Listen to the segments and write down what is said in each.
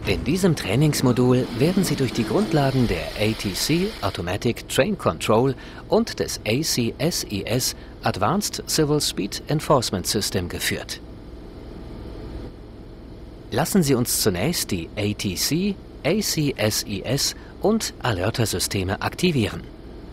In diesem Trainingsmodul werden Sie durch die Grundlagen der ATC Automatic Train Control und des ACSES Advanced Civil Speed Enforcement System geführt. Lassen Sie uns zunächst die ATC, ACSES und Alerter-Systeme aktivieren.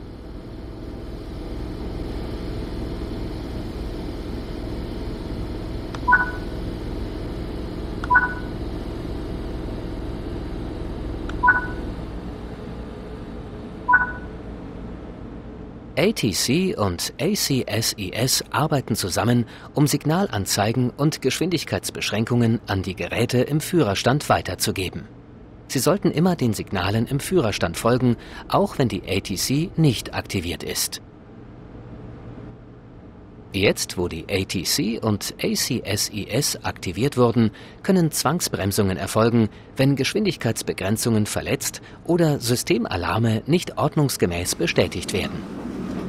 ATC und ACSES arbeiten zusammen, um Signalanzeigen und Geschwindigkeitsbeschränkungen an die Geräte im Führerstand weiterzugeben. Sie sollten immer den Signalen im Führerstand folgen, auch wenn die ATC nicht aktiviert ist. Jetzt, wo die ATC und ACSES aktiviert wurden, können Zwangsbremsungen erfolgen, wenn Geschwindigkeitsbegrenzungen verletzt oder Systemalarme nicht ordnungsgemäß bestätigt werden.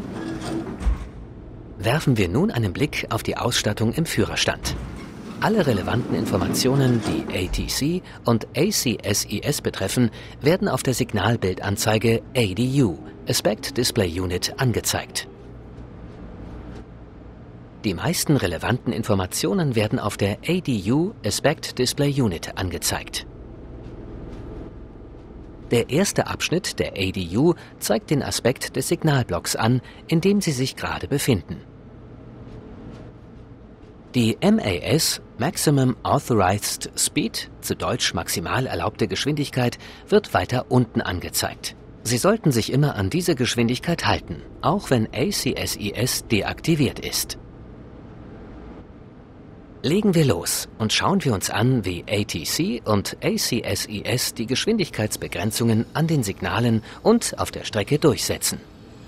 Werfen wir nun einen Blick auf die Ausstattung im Führerstand. Alle relevanten Informationen, die ATC und ACSES betreffen, werden auf der Signalbildanzeige ADU, Aspect Display Unit, angezeigt. Die meisten relevanten Informationen werden auf der ADU, Aspect Display Unit, angezeigt. Der erste Abschnitt der ADU zeigt den Aspekt des Signalblocks an, in dem Sie sich gerade befinden. Die MAS, Maximum Authorized Speed, zu Deutsch maximal erlaubte Geschwindigkeit, wird weiter unten angezeigt. Sie sollten sich immer an diese Geschwindigkeit halten, auch wenn ACSES deaktiviert ist. Legen wir los und schauen wir uns an, wie ATC und ACSES die Geschwindigkeitsbegrenzungen an den Signalen und auf der Strecke durchsetzen.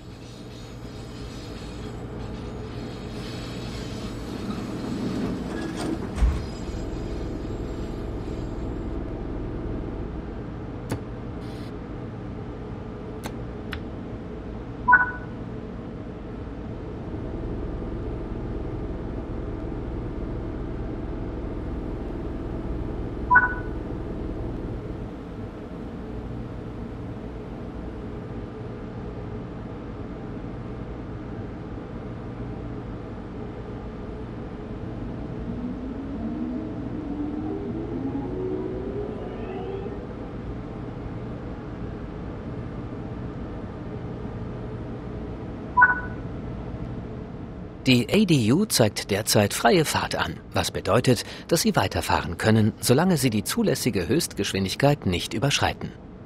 Die ADU zeigt derzeit freie Fahrt an, was bedeutet, dass Sie weiterfahren können, solange Sie die zulässige Höchstgeschwindigkeit nicht überschreiten.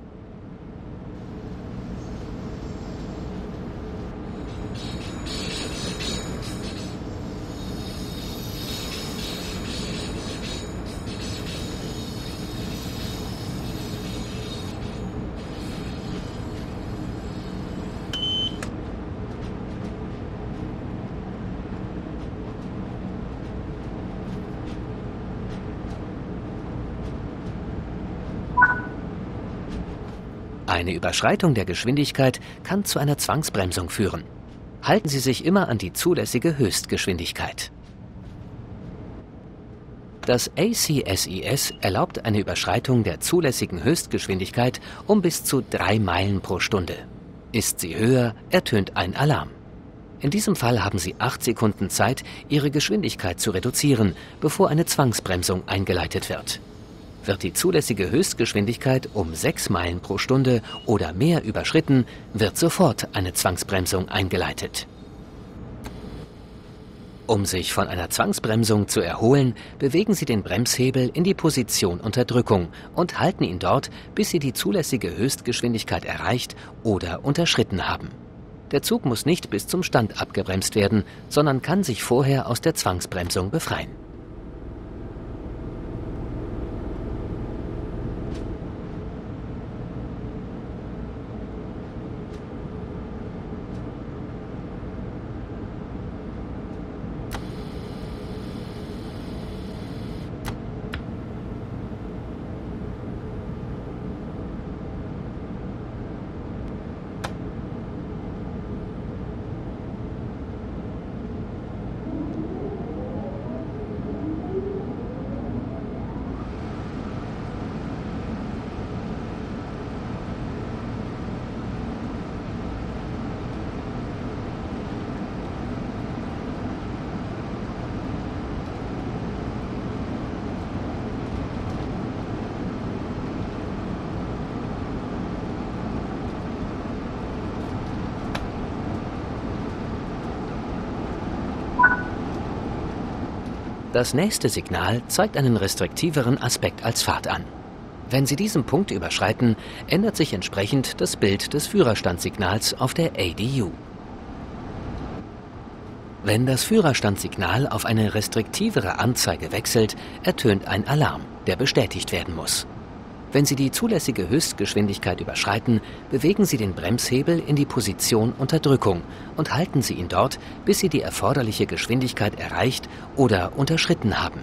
Eine Überschreitung der Geschwindigkeit kann zu einer Zwangsbremsung führen. Halten Sie sich immer an die zulässige Höchstgeschwindigkeit. Das ACSES erlaubt eine Überschreitung der zulässigen Höchstgeschwindigkeit um bis zu 3 Meilen pro Stunde. Ist sie höher, ertönt ein Alarm. In diesem Fall haben Sie 8 Sekunden Zeit, Ihre Geschwindigkeit zu reduzieren, bevor eine Zwangsbremsung eingeleitet wird. Wird die zulässige Höchstgeschwindigkeit um 6 Meilen pro Stunde oder mehr überschritten, wird sofort eine Zwangsbremsung eingeleitet. Um sich von einer Zwangsbremsung zu erholen, bewegen Sie den Bremshebel in die Position Unterdrückung und halten ihn dort, bis Sie die zulässige Höchstgeschwindigkeit erreicht oder unterschritten haben. Der Zug muss nicht bis zum Stand abgebremst werden, sondern kann sich vorher aus der Zwangsbremsung befreien. Das nächste Signal zeigt einen restriktiveren Aspekt als Fahrt an. Wenn Sie diesen Punkt überschreiten, ändert sich entsprechend das Bild des Führerstandssignals auf der ADU. Wenn das Führerstandssignal auf eine restriktivere Anzeige wechselt, ertönt ein Alarm, der bestätigt werden muss. Wenn Sie die zulässige Höchstgeschwindigkeit überschreiten, bewegen Sie den Bremshebel in die Position Unterdrückung und halten Sie ihn dort, bis Sie die erforderliche Geschwindigkeit erreicht oder unterschritten haben.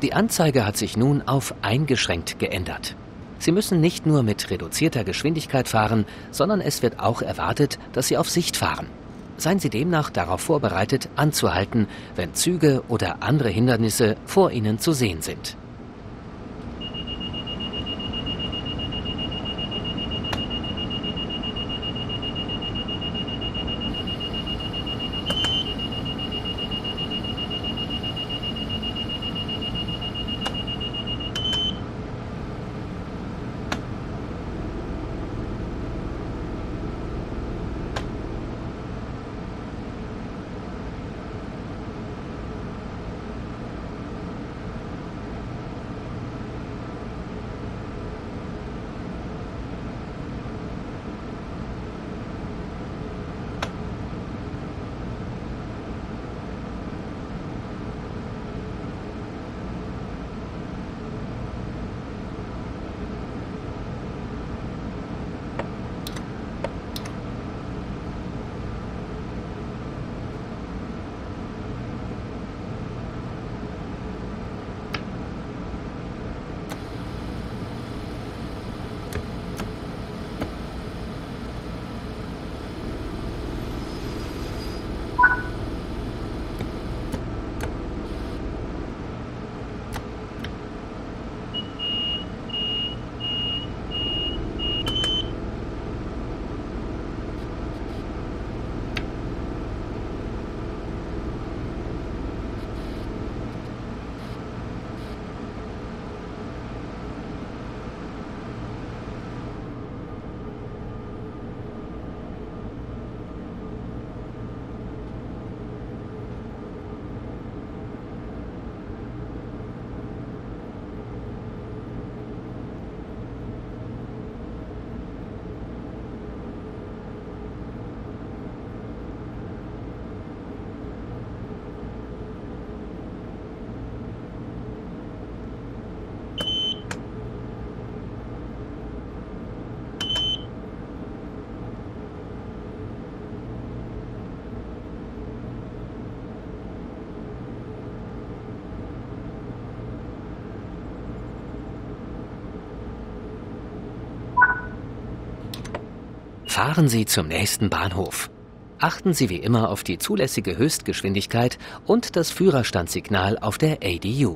Die Anzeige hat sich nun auf eingeschränkt geändert. Sie müssen nicht nur mit reduzierter Geschwindigkeit fahren, sondern es wird auch erwartet, dass Sie auf Sicht fahren. Seien Sie demnach darauf vorbereitet, anzuhalten, wenn Züge oder andere Hindernisse vor Ihnen zu sehen sind. Fahren Sie zum nächsten Bahnhof. Achten Sie wie immer auf die zulässige Höchstgeschwindigkeit und das Führerstandssignal auf der ADU.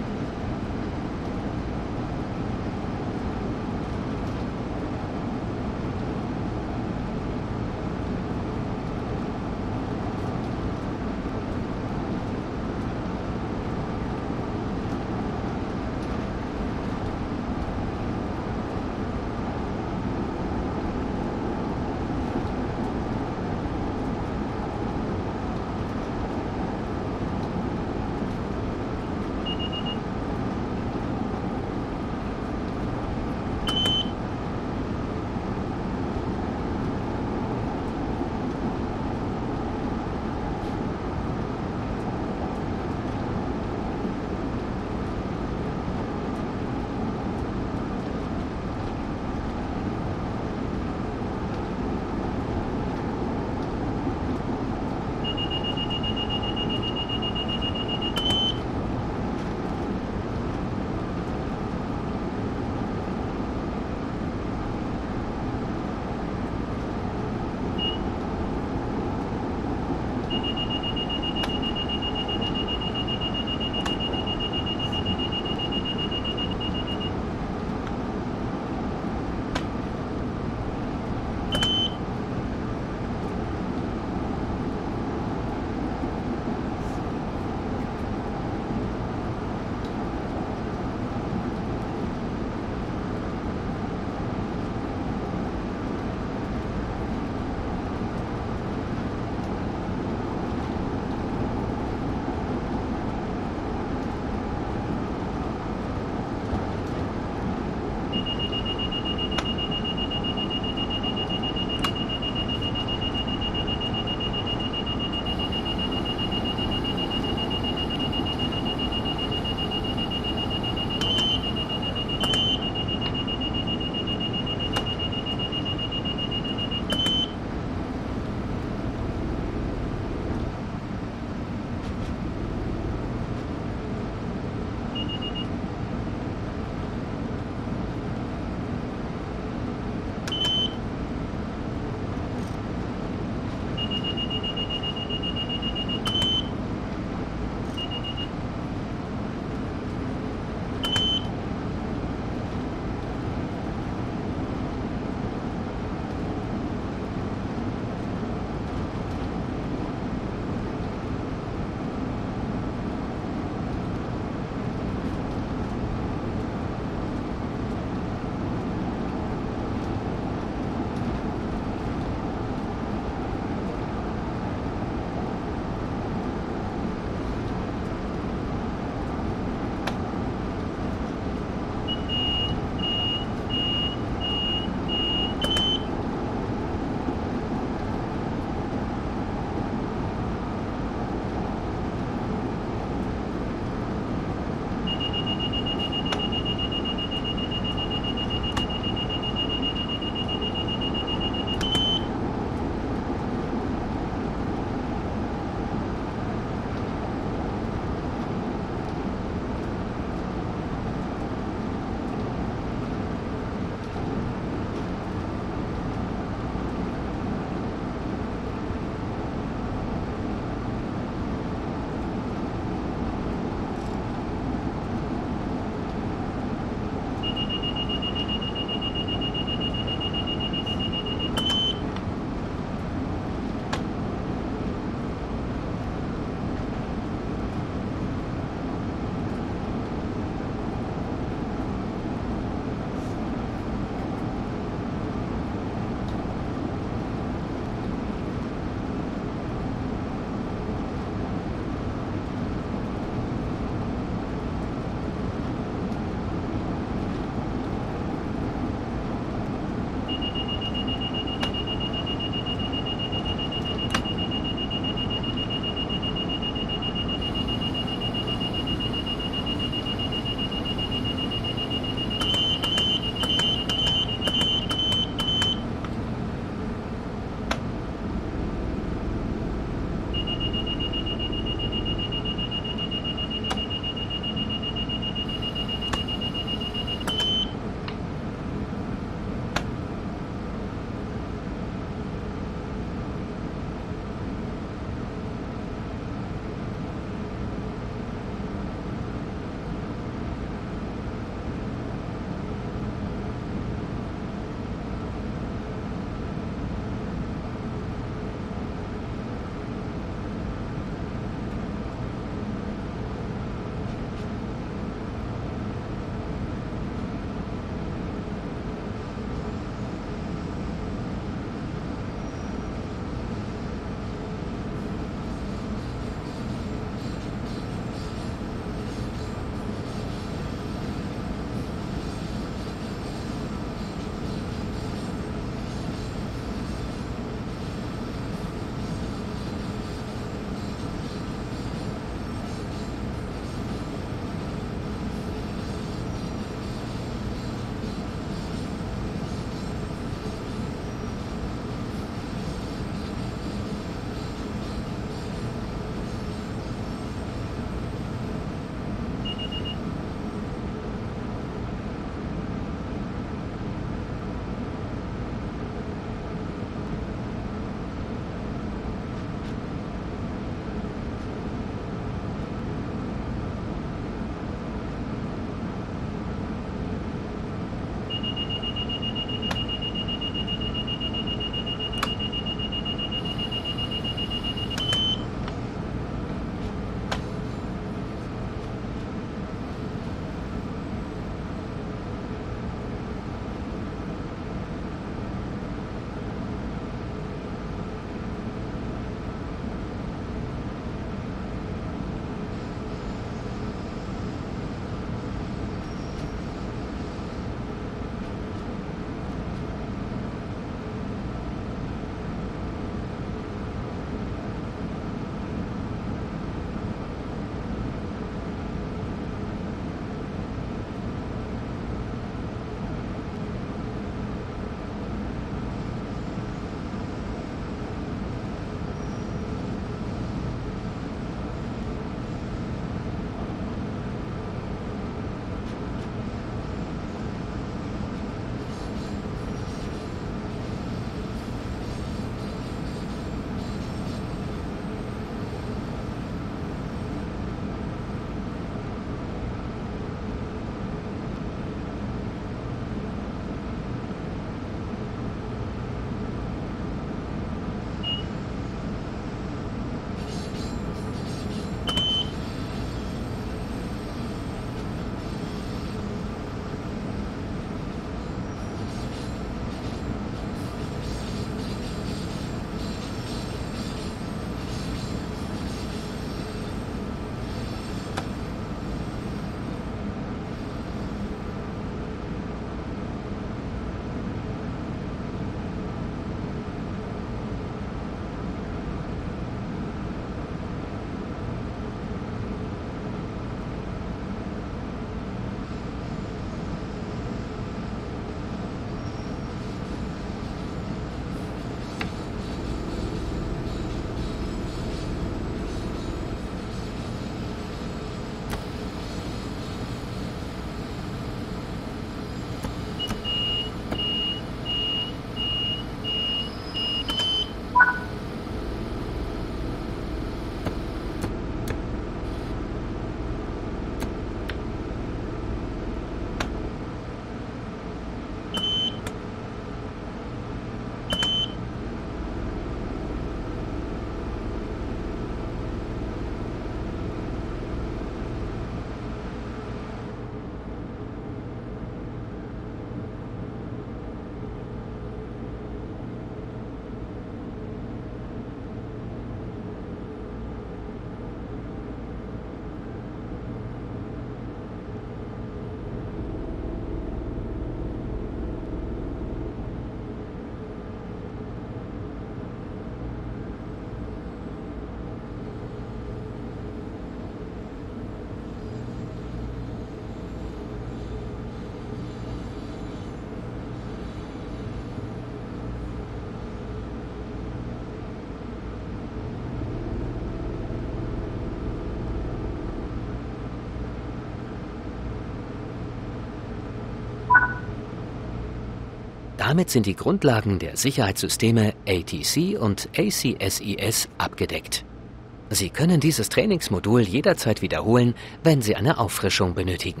Damit sind die Grundlagen der Sicherheitssysteme ATC und ACSIS abgedeckt. Sie können dieses Trainingsmodul jederzeit wiederholen, wenn Sie eine Auffrischung benötigen.